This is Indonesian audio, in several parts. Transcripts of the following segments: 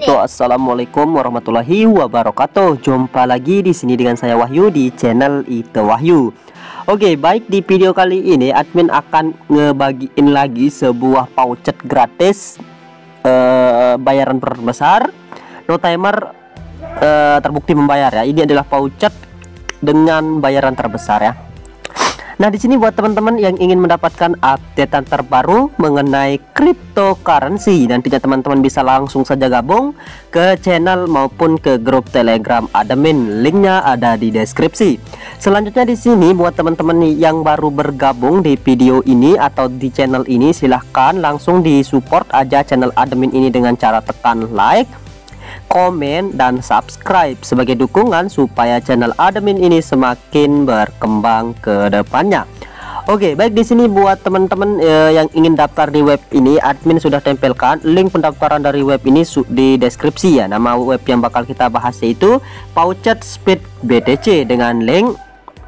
wabarakatuh. Assalamualaikum warahmatullahi wabarakatuh. Jumpa lagi di sini dengan saya Wahyu di channel Ite Wahyu. Oke, baik, di video kali ini admin akan ngebagiin lagi sebuah voucher gratis bayaran besar. No timer terbukti membayar ya. Ini adalah voucher dengan bayaran terbesar ya. Nah, di sini buat teman-teman yang ingin mendapatkan updatean terbaru mengenai cryptocurrency, nantinya teman-teman bisa langsung saja gabung ke channel maupun ke grup Telegram admin. Linknya ada di deskripsi. Selanjutnya di sini buat teman-teman yang baru bergabung di video ini atau di channel ini, silahkan langsung di support aja channel admin ini dengan cara tekan like, komen, dan subscribe sebagai dukungan supaya channel admin ini semakin berkembang ke depannya. Oke, baik, di sini buat teman-teman yang ingin daftar di web ini, admin sudah tempelkan link pendaftaran dari web ini di deskripsi ya. Nama web yang bakal kita bahas yaitu Pouchetspeed BTC dengan link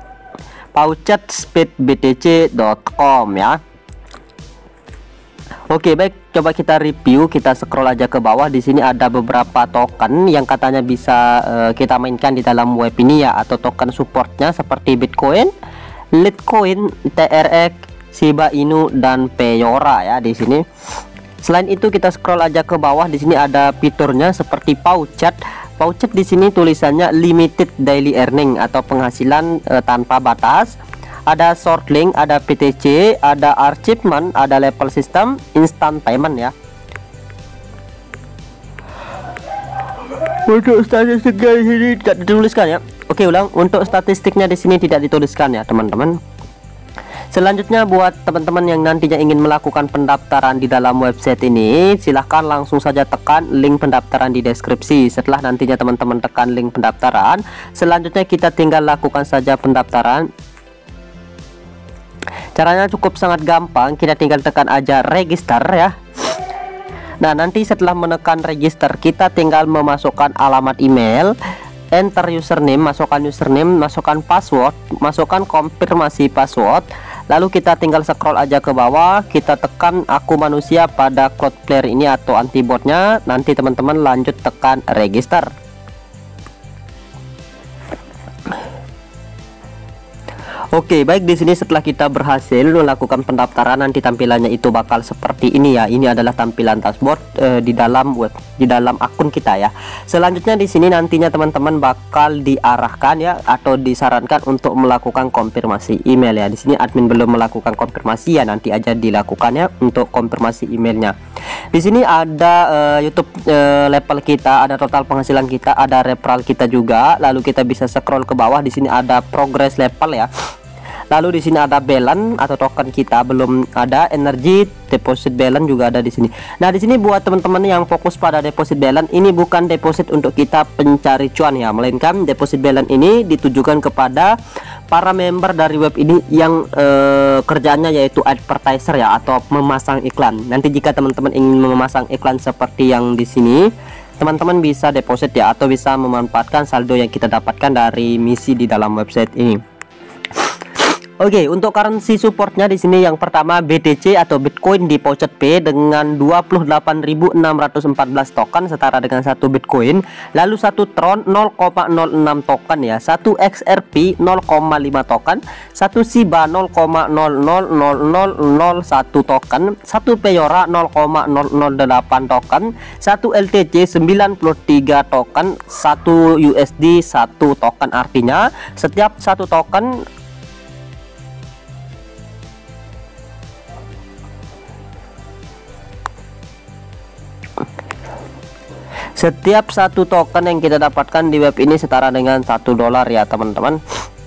pouchetspeedbtc.com ya. Oke, baik, coba kita review, kita scroll aja ke bawah. Di sini ada beberapa token yang katanya bisa kita mainkan di dalam web ini ya, atau token supportnya seperti Bitcoin, Litecoin, TRX, Shiba Inu, dan Peora ya di sini. Selain itu kita scroll aja ke bawah, di sini ada fiturnya seperti Pouchet. Pouchet di sini tulisannya limited daily earning atau penghasilan tanpa batas. Ada short link, ada PTC, ada achievement, ada level system, instant payment ya. Untuk statistiknya di sini tidak dituliskan ya. Oke, ulang. Untuk statistiknya di sini tidak dituliskan ya, teman-teman. Selanjutnya buat teman-teman yang nantinya ingin melakukan pendaftaran di dalam website ini, silahkan langsung saja tekan link pendaftaran di deskripsi. Setelah nantinya teman-teman tekan link pendaftaran, selanjutnya kita tinggal lakukan saja pendaftaran. Caranya cukup sangat gampang, kita tinggal tekan aja register ya. Nah, nanti setelah menekan register, kita tinggal memasukkan alamat email, enter username, masukkan password, masukkan konfirmasi password. Lalu kita tinggal scroll aja ke bawah, kita tekan aku manusia pada Cloudflare ini atau antibotnya. Nanti teman-teman lanjut tekan register. Oke, baik, di sini setelah kita berhasil melakukan pendaftaran, nanti tampilannya itu bakal seperti ini ya. Ini adalah tampilan dashboard di dalam web, di dalam akun kita ya. Selanjutnya di sini nantinya teman-teman bakal diarahkan ya, atau disarankan untuk melakukan konfirmasi email ya. Di sini admin belum melakukan konfirmasi ya, nanti aja dilakukannya untuk konfirmasi emailnya. Di sini ada YouTube level kita, ada total penghasilan kita, ada referral kita juga. Lalu kita bisa scroll ke bawah, di sini ada progress level ya. Lalu di sini ada balance atau token kita belum ada, energy, deposit balance juga ada di sini. Nah, di sini buat teman-teman yang fokus pada deposit balance, ini bukan deposit untuk kita pencari cuan ya, melainkan deposit balance ini ditujukan kepada para member dari web ini yang kerjaannya yaitu advertiser ya, atau memasang iklan. Nanti jika teman-teman ingin memasang iklan seperti yang di sini, teman-teman bisa deposit ya, atau bisa memanfaatkan saldo yang kita dapatkan dari misi di dalam website ini. Oke, untuk currency supportnya di sini yang pertama BTC atau Bitcoin di Pouchetspeed dengan 28.614 token setara dengan 1 Bitcoin, lalu 1 Tron 0,06 token ya, 1 XRP 0,5 token, 1 Shiba 0,000001 token, 1 Peora 0,008 token, 1 LTC 93 token, 1 USD 1 token. Artinya setiap 1 token setiap 1 token yang kita dapatkan di web ini setara dengan $1 ya, teman-teman.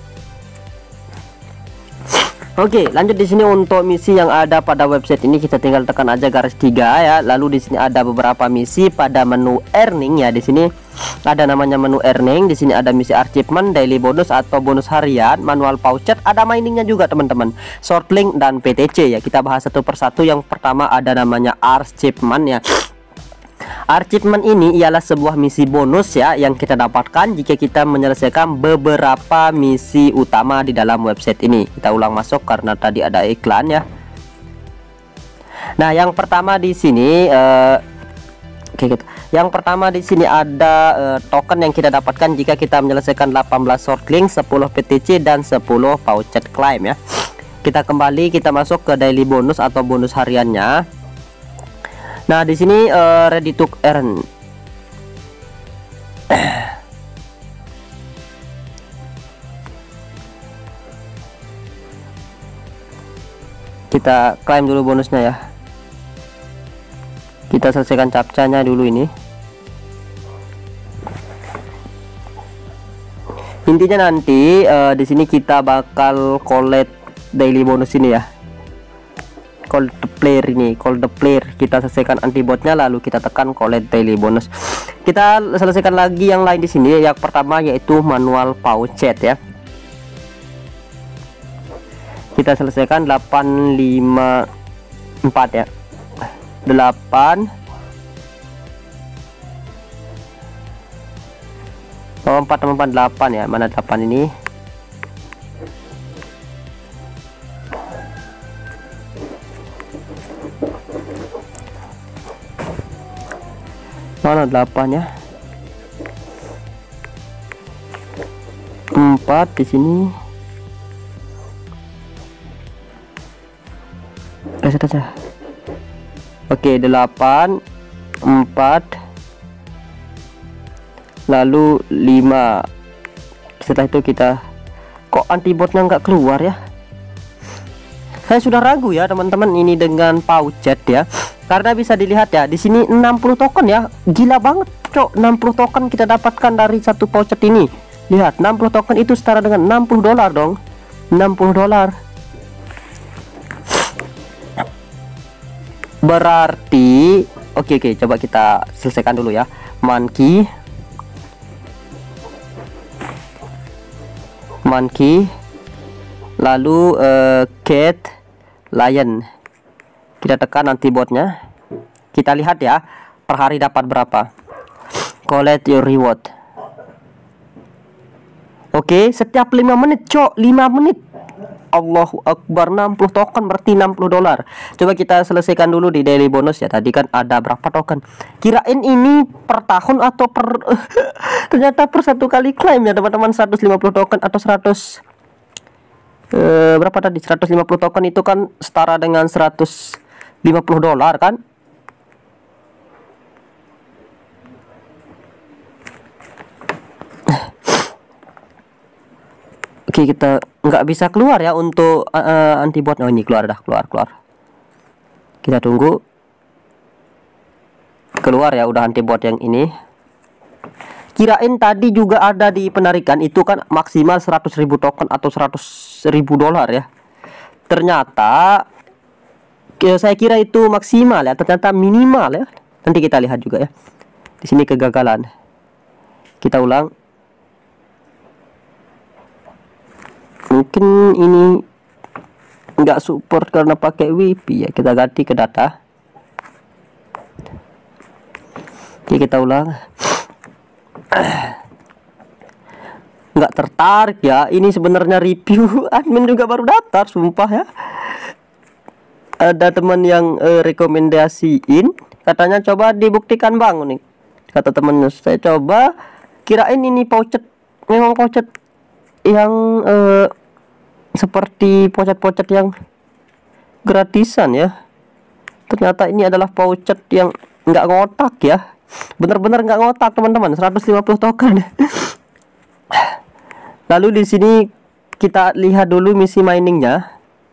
Oke, lanjut di sini untuk misi yang ada pada website ini, kita tinggal tekan aja garis 3 ya. Lalu di sini ada beberapa misi pada menu earning ya. Di sini ada namanya menu earning. Di sini ada misi achievement, daily bonus atau bonus harian, manual voucher, ada miningnya juga teman-teman, short link, dan PTC ya. Kita bahas satu persatu. Yang pertama ada namanya achievement ya. Achievement ini ialah sebuah misi bonus ya yang kita dapatkan jika kita menyelesaikan beberapa misi utama di dalam website ini. Kita ulang masuk karena tadi ada iklan ya. Nah, yang pertama di sini Oke, gitu. Yang pertama di sini ada token yang kita dapatkan jika kita menyelesaikan 18 short link, 10 PTC dan 10 voucher claim ya. Kita kembali, kita masuk ke daily bonus atau bonus hariannya. Nah, di sini ready to earn. Kita klaim dulu bonusnya ya. Kita selesaikan captcha-nya dulu ini. Intinya nanti di sini kita bakal collect daily bonus ini ya. Call the player ini, call the player. Kita selesaikan antibotnya lalu kita tekan collect daily bonus. Kita selesaikan lagi yang lain di sini. Yang pertama yaitu manual pouchet ya. Kita selesaikan 854 ya. 8 448 ya. Mana 8 ini? Mana 8 ya? 4 di sini. Reset aja. Oke, 8 4 lalu 5. Setelah itu kita kok antibotnya nggak keluar ya. Saya sudah ragu ya teman-teman ini dengan pouchet ya. Karena bisa dilihat ya, di sini 60 token ya. Gila banget, cok. 60 token kita dapatkan dari satu pouchet ini. Lihat, 60 token itu setara dengan 60 dolar dong. 60 dolar. Berarti oke, coba kita selesaikan dulu ya. Monkey. Lalu cat, lion. Kita tekan antibotnya. Kita lihat ya, per hari dapat berapa. Collect your reward. Oke, setiap 5 menit, cok. 5 menit. Allahu Akbar, 60 token berarti 60 dolar. Coba kita selesaikan dulu di daily bonus ya. Tadi kan ada berapa token? Kirain ini per tahun atau per ternyata per satu kali klaim ya teman-teman. 150 token atau 100 berapa tadi? 150 token itu kan setara dengan 150 dolar kan? Oke, kita nggak bisa keluar ya untuk antibot. Oh, ini keluar dah, keluar. Kita tunggu keluar ya, udah antibot yang ini. Kirain tadi juga ada di penarikan itu kan maksimal 100.000 token atau 100.000 dolar ya. Ternyata saya kira itu maksimal ya, ternyata minimal ya. Nanti kita lihat juga ya. Di sini kegagalan. Kita ulang. Mungkin ini nggak support karena pakai WiFi ya. Kita ganti ke data. Oke, kita ulang. Nggak tertarik ya. Ini sebenarnya review. Admin juga baru daftar, sumpah ya. Ada teman yang rekomendasiin, katanya coba dibuktikan bang nih. Kata temennya, saya coba, kirain ini pouchet, memang pouchet yang seperti pouchet-pouchet yang gratisan ya. Ternyata ini adalah pouchet yang nggak ngotak ya. Bener-bener nggak ngotak teman-teman. 150 token. Lalu di sini kita lihat dulu misi miningnya.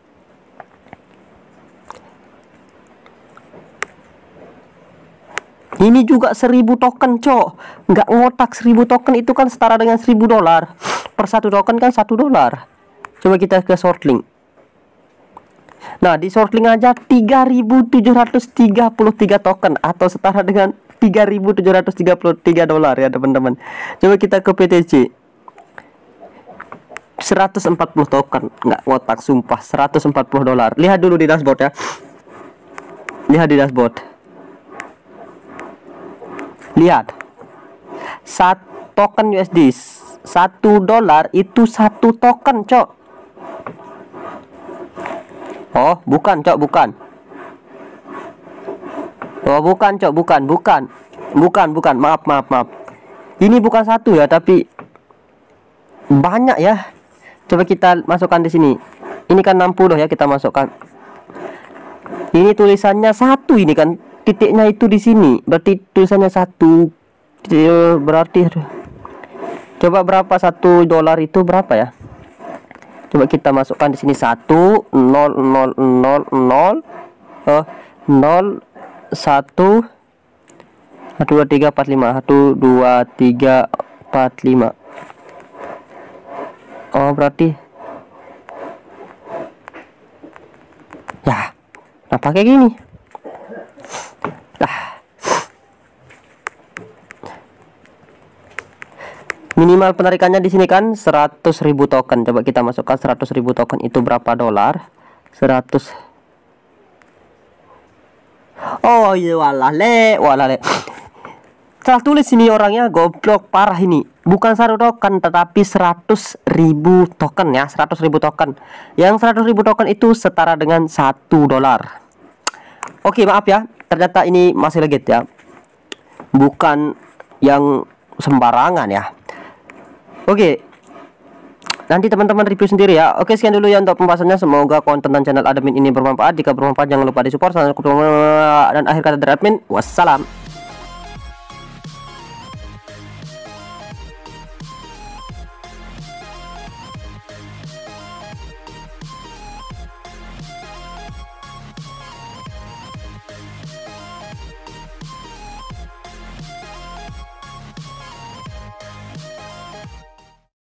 Ini juga 1000 token, cok. Nggak ngotak. 1000 token itu kan setara dengan 1000 dolar. Per satu token kan 1 dolar. Coba kita ke shortlink. Nah, di shortlink aja 3.733 token atau setara dengan 3.733 dolar ya teman-teman. Coba kita ke PTC. 140 token, nggak ngotak sumpah. 140 dolar. Lihat dulu di dashboard ya. Lihat di dashboard. Lihat. 1 token USD 1 dolar itu 1 token, cok. Oh, bukan, cok, bukan. Oh, bukan, cok, bukan. Bukan, maaf. Ini bukan satu ya, tapi banyak ya. Coba kita masukkan di sini. Ini kan 60 ya, kita masukkan. Ini tulisannya satu, ini kan titiknya itu di sini. Berarti tulisannya satu. Berarti coba berapa $1 itu berapa ya? Coba kita masukkan di sini 1 0 0 0 0 0 1 1 2 3 4 5 1 2 3 4 5. Oh, berarti ya, nah pakai gini lah. Minimal penarikannya di sini kan 100.000 token. Coba kita masukkan 100.000 token itu berapa dolar? 100. Oh iya, walah le. Salah tulis ini orangnya, goblok parah ini. Bukan 1 token tetapi 100.000 token ya, 100.000 token. Yang 100.000 token itu setara dengan $1. Oke, maaf ya. Ternyata ini masih legit ya. Bukan yang sembarangan ya. Oke. Nanti teman-teman review sendiri ya. Oke, sekian dulu ya untuk pembahasannya. Semoga konten dan channel admin ini bermanfaat. Jika bermanfaat jangan lupa di support. Dan akhir kata dari admin, wassalam.